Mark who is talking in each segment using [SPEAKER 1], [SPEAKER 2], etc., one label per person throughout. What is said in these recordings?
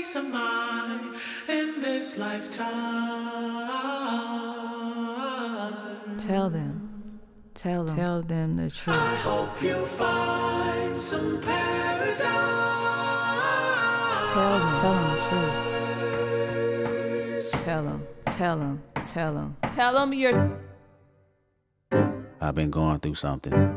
[SPEAKER 1] peace of mind in this lifetime.
[SPEAKER 2] Tell them the truth.
[SPEAKER 1] I hope you find some paradise.
[SPEAKER 2] Tell them the truth. Tell them you're...
[SPEAKER 3] I've been going through something.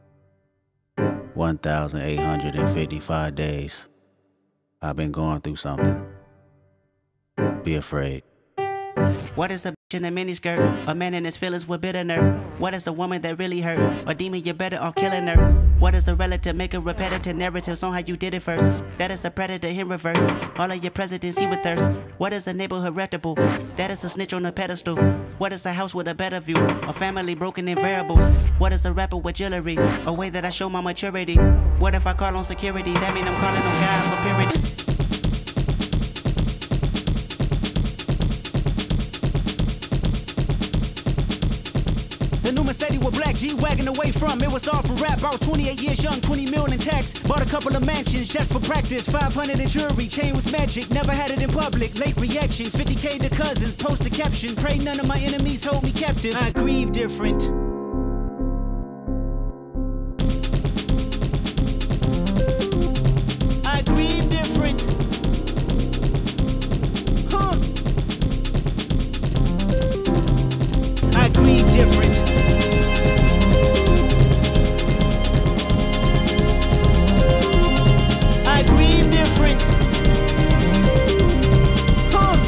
[SPEAKER 3] 1,855 days. I've been going through something. Be afraid.
[SPEAKER 4] What is a bitch in a miniskirt? A man in his feelings with bitter nerve. What is a woman that really hurt? A demon, you better off killing her. What is a relative? Make a repetitive narratives on how you did it first. That is a predator in reverse. All of your presidents he with thirst. What is a neighborhood reputable? That is a snitch on a pedestal. What is a house with a better view? A family broken in variables. What is a rapper with jewelry? A way that I show my maturity. What if I call on security? That mean I'm calling on God for purity. The new Mercedes with black G-Wagon away from. It was all for rap. I was 28 years young, 20 million in tax. Bought a couple of mansions just for practice. 500 in jewelry, chain was magic. Never had it in public. Late reaction, 50K to cousins. Post a caption. Pray none of my enemies hold me captive. I grieve different. I grieve different. Huh. I grieve different. I grieve different. Huh.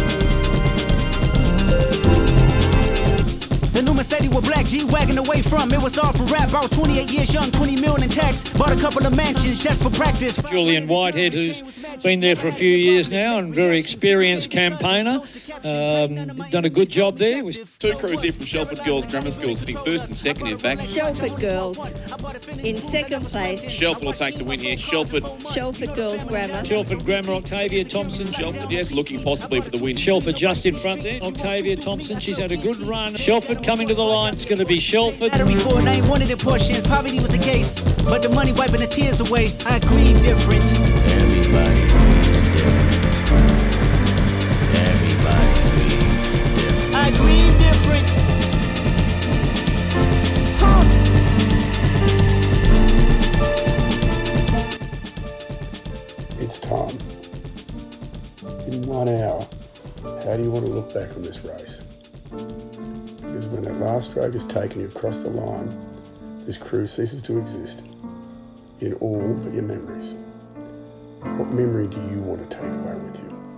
[SPEAKER 4] The new Mercedes with black G-Wagon away from. It was all for rap. I was 28 years young, 20 million in tax. Bought a couple of mansions just for practice.
[SPEAKER 5] Julian Whitehead, who's been there for a few years now and very experienced campaigner. Done a good job there.
[SPEAKER 6] Two crews here from Shelford Girls Grammar School sitting first and second in back.
[SPEAKER 7] Shelford Girls in second place.
[SPEAKER 6] Shelford will take the win here. Shelford
[SPEAKER 7] Girls Grammar.
[SPEAKER 5] Shelford Grammar, Octavia Thompson.
[SPEAKER 6] Shelford, yes, looking possibly for the win.
[SPEAKER 5] Shelford just in front there. Octavia Thompson, she's had a good run. Shelford coming to the line. It's going to be Shelford.
[SPEAKER 4] Before, and I ain't wanted in portions. Poverty was the case, but the money wiping the tears away. I grieve different.
[SPEAKER 3] Everybody grieves different. Everybody grieves different.
[SPEAKER 4] I grieve different. Huh.
[SPEAKER 8] It's time. In 1 hour, how do you want to look back on this race? Because when that last stroke has taken you across the line, this crew ceases to exist in all but your memories. What memory do you want to take away with you?